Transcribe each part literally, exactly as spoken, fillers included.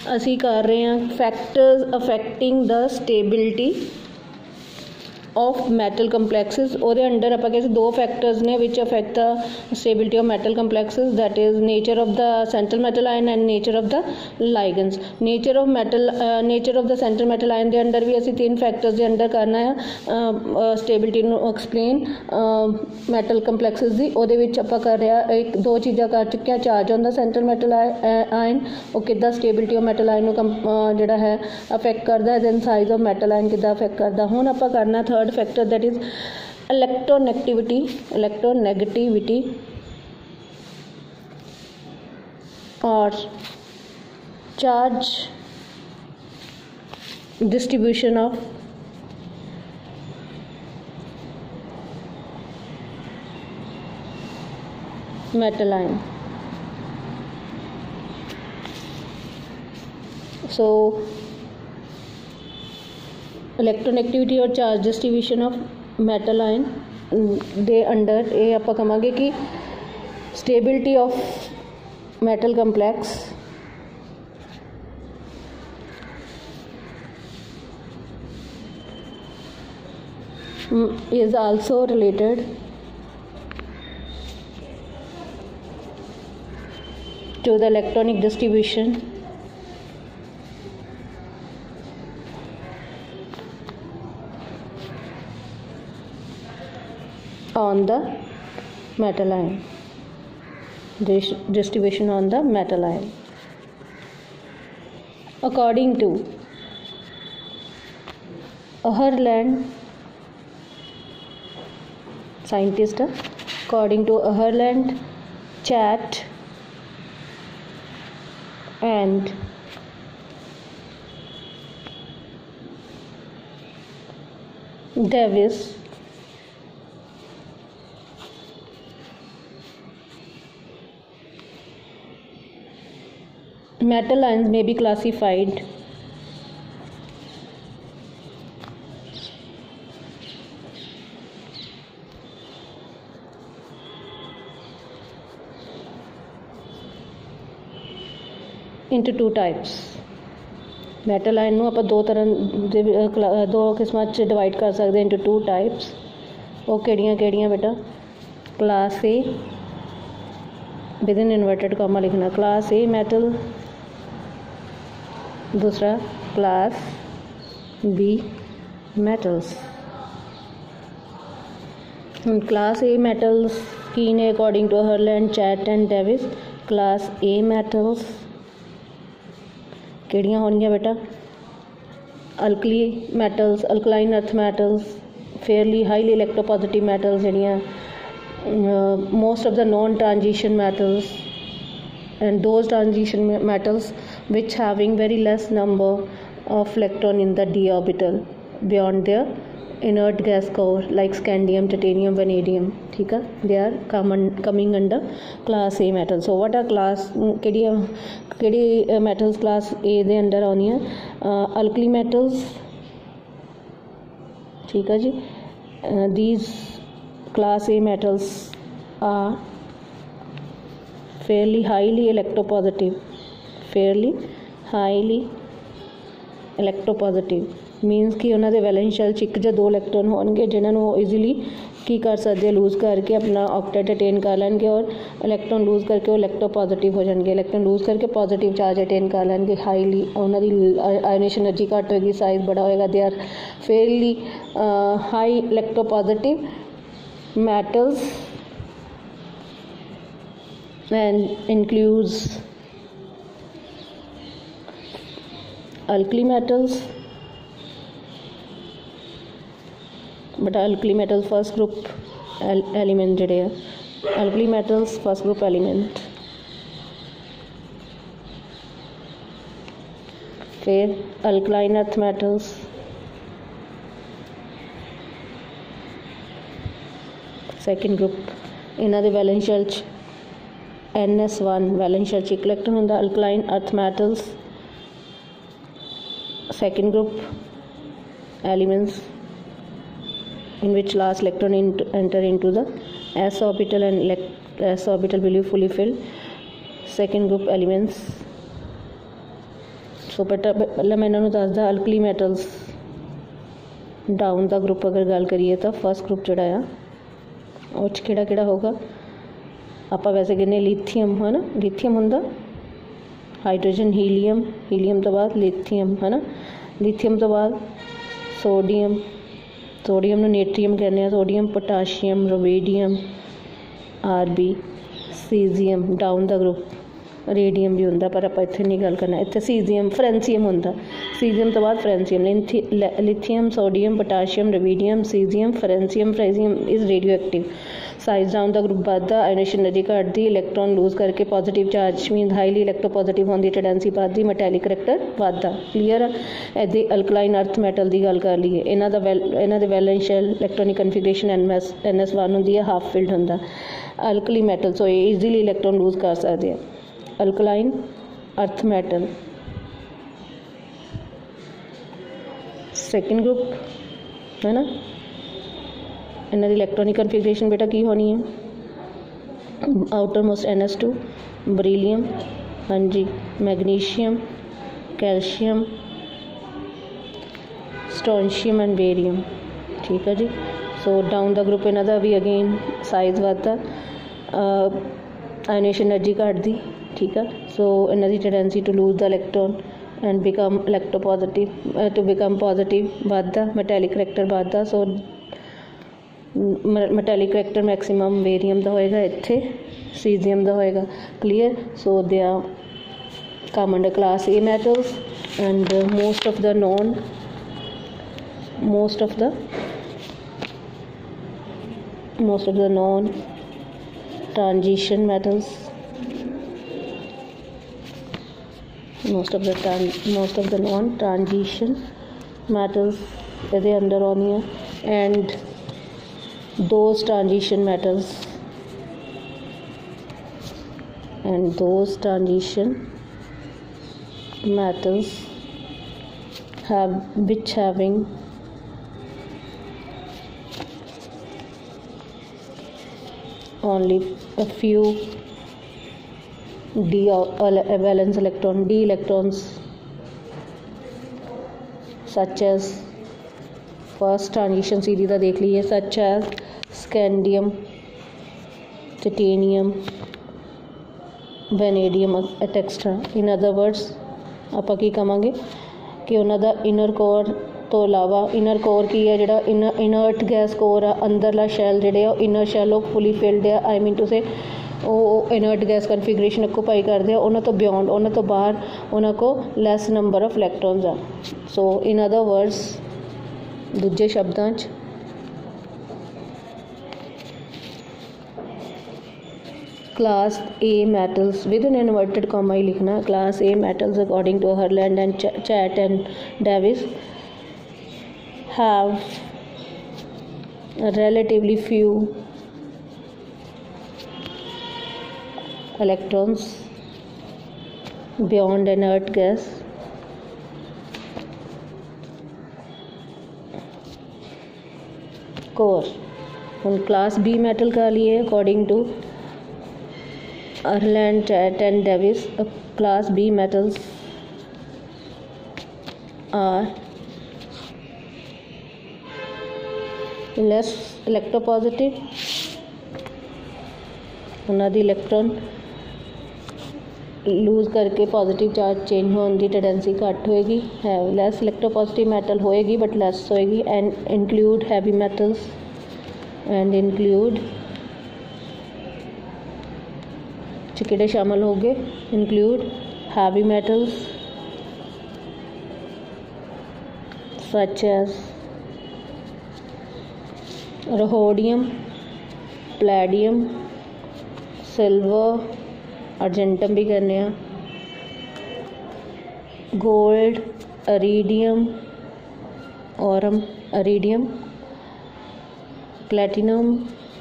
ਅਸੀਂ ਕਰ ਰਹੇ ਹਾਂ factors affecting the stability of metal complexes ਉਹਦੇ ਅੰਡਰ ਆਪਾਂ ਕਹਿੰਦੇ ਦੋ ਫੈਕਟਰਸ ਨੇ ਵਿਚ affect the stability of metal complexes that is nature of the central metal ion and nature of the ligands nature of metal nature of the central metal ion ਦੇ under ਵੀ ਅਸੀਂ ਤਿੰਨ factors ਦੇ under ਕਰਨਾ ਆ stability ਨੂੰ explain metal ਕੰਪਲੈਕਸਿਸ ਦੀ ਉਹਦੇ ਵਿੱਚ ਆਪਾਂ ਕਰ ਰਿਹਾ ਇੱਕ ਦੋ ਚੀਜ਼ਾਂ ਕਰ ਚੁੱਕੇ ਹਾਂ ਚਾਰਜ ਔਨ ਦਾ ਸੈਂਟਰਲ ਮੈਟਲ ਆਇਨ ਉਹ ਕਿੱਦਾਂ ਸਟੇਬਿਲਿਟੀ ਆਫ ਮੈਟਲ ਆਇਨ ਨੂੰ ਜਿਹੜਾ ਹੈ ਅਫੈਕਟ ਕਰਦਾ then size of metal ion ਕਿੱਦਾਂ ਅਫੈਕਟ ਕਰਦਾ ਹੁਣ ਆਪਾਂ ਕਰਨਾ third factor that is electronegativity electronegativity or charge distribution of metal ion. So electronegativity और charge distribution of metal ion दे अंडर ये आप कहांगे कि stability of metal complex is also related to the electronic distribution on the metal ion, distribution on the metal ion. According to Ehrland scientist, according to Ehrland, Chat and Davis, metal ions may be classified into two types. metal ion ਨੂੰ ਆਪਾਂ ਦੋ ਤਰ੍ਹਾਂ ਦੇ ਦੋ ਕਿਸਮਾਂ 'ਚ divide ਕਰ ਸਕਦੇ ਹਾਂ into two types. ਉਹ ਕਿਹੜੀਆਂ ਕਿਹੜੀਆਂ ਬੇਟਾ class A within inverted comma लिखना class A metal, दूसरा class B metals. Class A metals की ने according to Ahrland Chatt and Davies class A metals किहड़ियां होणगियां बेटा alkali metals alkaline earth metals fairly highly electropositive metals जिहड़ियां most of the non transition metals and those transition metals which having very less number of electron in the d orbital beyond their inert gas core like scandium, titanium, vanadium. ठीक है, they are common coming under class A metal. So what are class केड़ी केड़ी metals class A दे under आनी है alkali metals. ठीक है जी, uh, these class A metals are fairly highly electropositive fairly highly electropositive means कि उन्होंने valence shell च एक या दो इलैक्ट्रॉन होंगे जिन्होंने ईजीली की कर सकते हैं लूज करके अपना ऑक्टेट अटेन कर लेंगे और इलैक्ट्रॉन लूज करके वो इलैक्ट्रोपॉजिटिव हो जाएंगे इलैक्ट्रॉन लूज करके पॉजिटिव चार्ज अटेन कर लेंगे हाईली उन्होंने आयोनेशन एनर्जी घट होगी साइज बड़ा होएगा they are fairly high electropositive metals and includes alkali metals but alkali metals first group element ਜਿਹੜੇ ਆ alkali metals first group element फिर alkaline earth metals second group ਇਹਨਾਂ ਦੇ वैलेंस शेल च N S one valence shell च electron होंदा alkaline earth metals second group elements in which last electron enter into the s orbital and s orbital will be fully filled second group elements so बेटा पहले मैं इन्होंने दसदा alkali metals down the group अगर गल करिए तो first group जोड़ा आ ਉਹ 'ਚ ਕਿਹੜਾ ਕਿਹੜਾ ਹੋਗਾ ਆਪਾਂ ਵੈਸੇ ਕਹਿੰਦੇ ਲਿਥੀਅਮ ਹੈ ਨਾ ਲਿਥੀਅਮ ਹੁੰਦਾ ਹਾਈਡਰੋਜਨ ਹੀਲੀਅਮ ਹੀਲੀਅਮ ਤੋਂ ਬਾਅਦ ਲਿਥੀਅਮ ਹੈ ਨਾ ਲਿਥੀਅਮ ਤੋਂ ਬਾਅਦ ਸੋਡੀਅਮ ਸੋਡੀਅਮ ਨੂੰ ਨੇਟਰੀਅਮ ਕਹਿੰਦੇ ਆ sodium potassium rubidium R B caesium down the group radium भी होंगे पर आप इत्थे नहीं गल करना इत्थे सीजीयम फ्रेंसीयम होंगे सीजीयम तो बाद francium lithium sodium potassium radium caesium francium francium is radioactive size down the group बढ़ता आयोनेशन एनर्जी घटती इलैक्ट्रॉन लूज करके positive charge mean highly electropositive होंगी टेंडेंसी बढ़ती मैटैलिक करैक्टर बढ़ता क्लीयर है इदे अल्कलाइन अर्थ मैटल की गल कर लीए इन्हां दा वैल इन्हां दे valence shell electronic configuration N S N S one होंदी है हाफ फिल्ड होंदा alkali metal so easily electron lose कर सकते हैं alkaline earth metal second group है ना इन्हों की इलैक्ट्रॉनिक कन्फिगरेशन बेटा की होनी है outermost N S two beryllium हाँ जी magnesium calcium strontium and barium ठीक है जी सो डाउन द ग्रुप इन्हों का भी अगेन साइज बढ़ता आयोनेशन एनर्जी घटती ठीक है सो इन्हों की tendency to lose the electron and become electropositive to become positive बढ़ता मैटैलिक करैक्टर बढ़ता so metallic character maximum barium का होएगा इत्थे सीजीयम का होएगा clear so they are come under class A metals and most of the non most of the most of the non transition metals most of the tran- most of the non transition metals ਇਹਦੇ ਅੰਦਰ ਆਉਂਦੀਆਂ and those transition metals and those transition metals have which having only a few d valence electron d electrons such as first transition series का देख लीजिए such as scandium titanium vanadium etcetera in other words ਆਪਾਂ ਕੀ ਕਹਾਂਗੇ कि उन्होंने inner core तो इलावा inner core की है जो इनर इनर्ट गैस कोर आ अंदरला शैल जोड़े इनर शैल फुली फिल्ड है आई मीन टू से वो इनर्ट गैस कन्फिगरेशन ऑक्यूपाई करते हैं उन्होंने तो बियॉन्ड उन्होंने तो बाहर उन्होंने को लैस नंबर ऑफ इलैक्ट्रॉन्स आ सो इन अदर वर्ड्स दूजे शब्दों class A metals with an inverted comma ही लिखना class A metals according to Ahrland and Chatt and Davies have relatively few electrons beyond inert gas core हम class B metal का लिए according to Hurland, Chat and Davis class B metals are less electropositive उन्हों की electron lose करके positive charge change होने की tendency घट होएगी है लैस इलैक्ट्रोपॉजिटिव मेटल होएगी बट लैस होएगी and include heavy metals and include किहड़े शामिल हो गए include heavy metals such as rhodium palladium silver argentum भी करने gold iridium aurum iridium platinum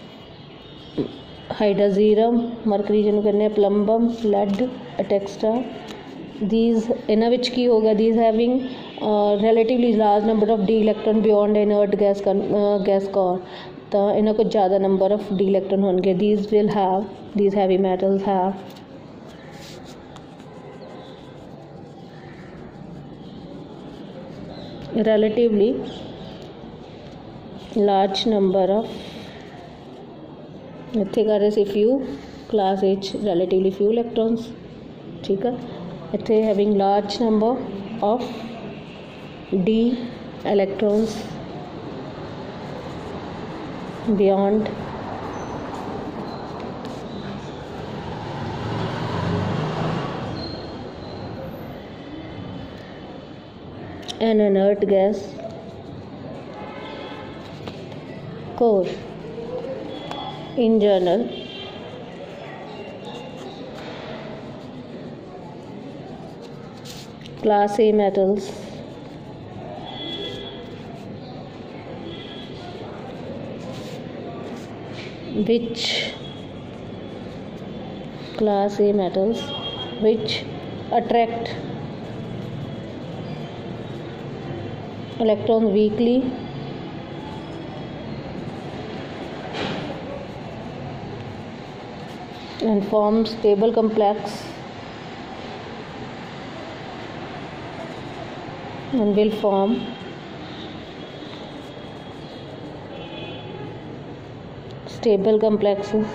hydrargyrum mercury जिन्होंने करने प्लम्बम लैड एटेक्स्ट्रा दीज इन्हां विच की होगा these having relatively large number of D electron beyond inert gas gas core तो इन्हां को ज़्यादा नंबर ऑफ डी इलैक्ट्रॉन होंगे these will have these heavy metals have relatively large number of ਇੱਥੇ ਕਰ ਰਹੇ ਸੀ few class H relatively few electrons ठीक है ਇੱਥੇ having large number of d electrons beyond an inert gas core. In general, class A metals which class A metals which attract electrons weakly and form stable complex and will form stable complexes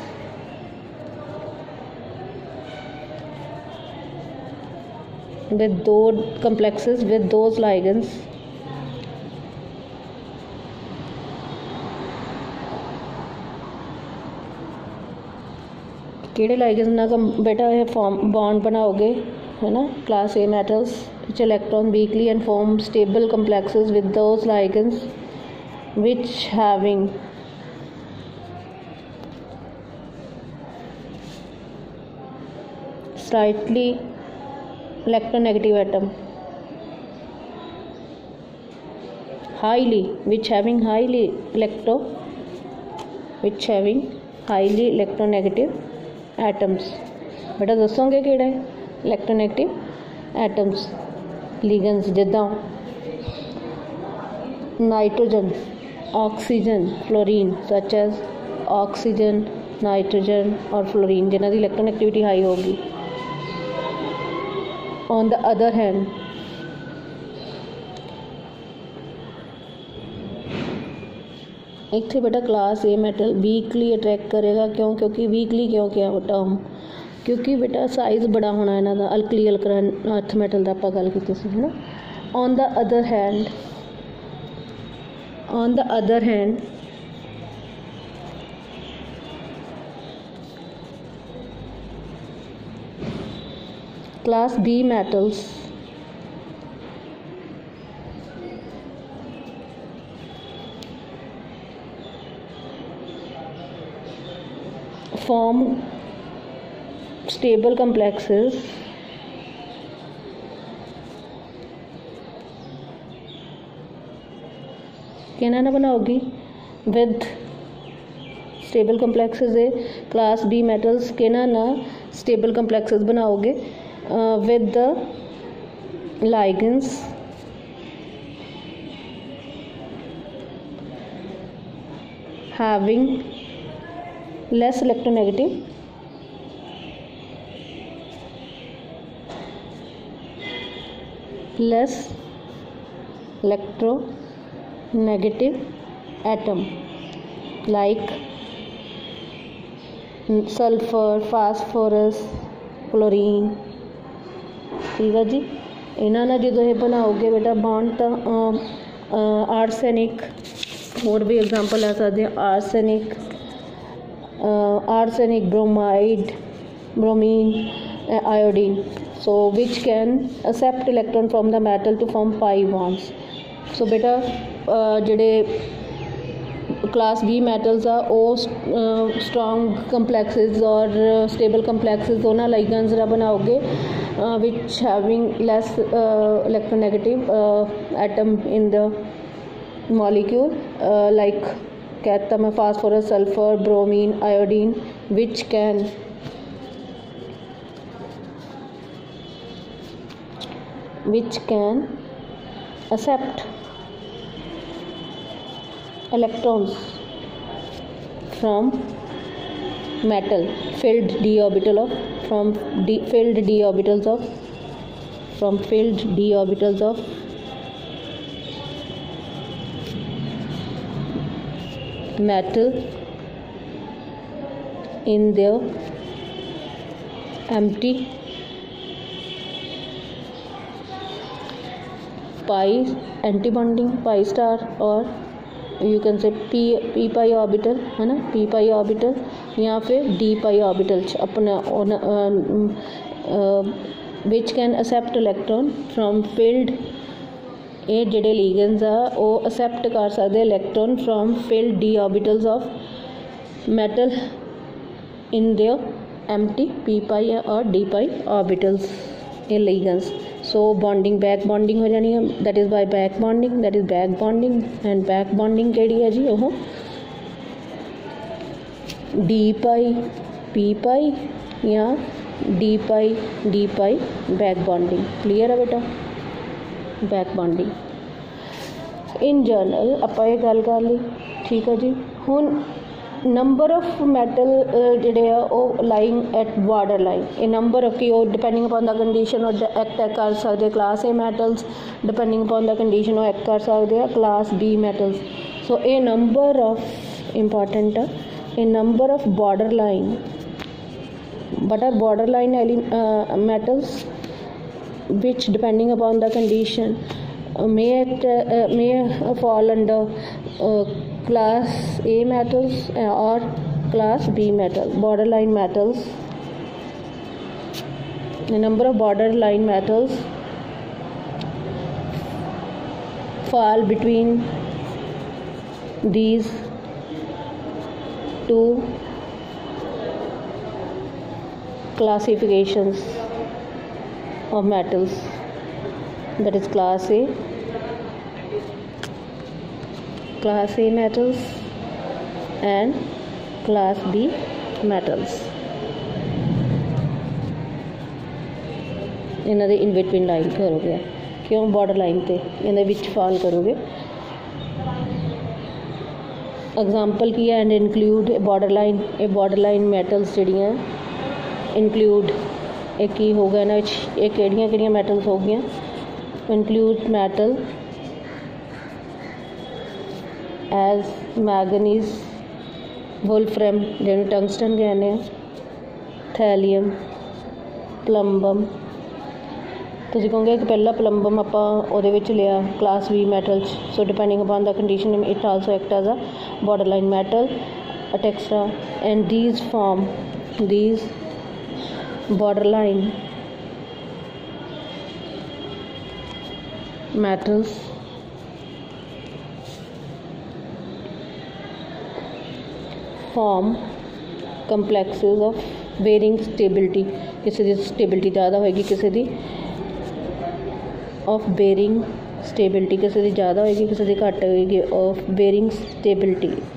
with those complexes with those ligands ਕਿਹੜੇ ਲਾਈਗੈਂਸ ਨਾਲ ਬੇਟਾ ਇਹ ਫॉर्म bond बनाओगे है ना class A metals which electron weakly and form stable complexes with those ligands which having slightly electronegative atom highly which having highly electro which having highly electronegative atoms बेटा दसोगे कि इलैक्ट्रोनैगेटिव एटम्स लिगेंड्स जिदा nitrogen oxygen fluorine such as oxygen nitrogen और fluorine जिन्हों की electronegativity high होगी on the other hand इतने बेटा class A metal weakly attract करेगा क्यों क्योंकि वीकली क्यों क्या टर्म क्योंकि बेटा साइज़ बड़ा होना इन्हों का अल्कली अल्करन अर्थ मेटल का आप गल की है ना on the other hand on the other hand class B metals form stable complexes कहना ना बनाओगी with stable complexes है class B metals कहना ना stable complexes बनाओगे uh, with the ligands having less electronegative less electronegative atom like sulfur phosphorus chlorine ठीक है जी इन्हों ने जो ये बनाओगे बेटा बॉन्ड तो आर्सेनिक और भी एग्जांपल ले सकते हैं arsenic Uh, arsenic bromide bromine uh, iodine so which can accept electron from the metal to form pi bonds so beta uh, jede class B metals are all uh, strong complexes or uh, stable complexes ona ligands ra banaoge uh, which having less uh, electronegative uh, atom in the molecule uh, like कहता मैं phosphorus sulphur bromine iodine which can which can accept electrons from metal filled d orbital of from d filled d orbitals of from filled d orbitals of metal in their empty pi antibonding pi star or you can say P P pi orbital है ना, P pi orbital या फिर D pi orbital अपना which can accept electron from filled. ये ਜਿਹੜੇ ligands ਆ ਉਹ accept ਕਰ ਸਕਦੇ electron from filled D orbitals of metal in their empty P pi और डी पाई ऑर्बिटल्स ये ligands. So bonding back bonding हो जानी है, that is by back bonding, that is back bonding and back bonding केड़ी है जी वो D pi P pi या D pi D pi back bonding. Clear है बेटा, बैक बॉन्डिंग इन जनरल ਆਪਾਂ ਇਹ ਗੱਲ ਕਰ ਲਈ। ठीक है जी, ਹੁਣ नंबर ऑफ मैटल ਜਿਹੜੇ ਆ ਉਹ ਲਾਈंग एट ਬਾਰਡਰ ਲਾਈਨ, ਇਹ नंबर ऑफ की डिपेंडिंग अपॉन द कंडीशन और एक्ट कर सकते class A metals, depending upon the condition और एक्ट कर सकते हैं class B metals. So a number of important a number of border line, but are border line metals which depending upon the condition uh, may act, uh, may fall under uh, class A metals or class B metal borderline metals। the number of borderline metals fall between these two classifications of metals, that is class A class A metals and class B metals। इन्हां दे in between line करोगे, क्यों border line ते इन्हां दे विच fall करोगे। Example की है and include border line, ये border line metals जिहड़ियां इनकलूड एक ही हो गया ना, ये केड़ियां केड़ियां मैटल्स हो गई। Include metal as manganese wolfram जिन्हें टंगस्टन कहने, थैलियम प्लंबम। तुसीं कहोगे कि पहला प्लंबम आपां उहदे विच लिया class B metals. So depending upon the condition it also act as a border line metal etcetera and these form these borderline metals form complexes of varying stability। किसी दी stability ज़्यादा होएगी, किसी दी of varying stability, किसी दी ज़्यादा होएगी किसी दी घट होएगी, of varying stability।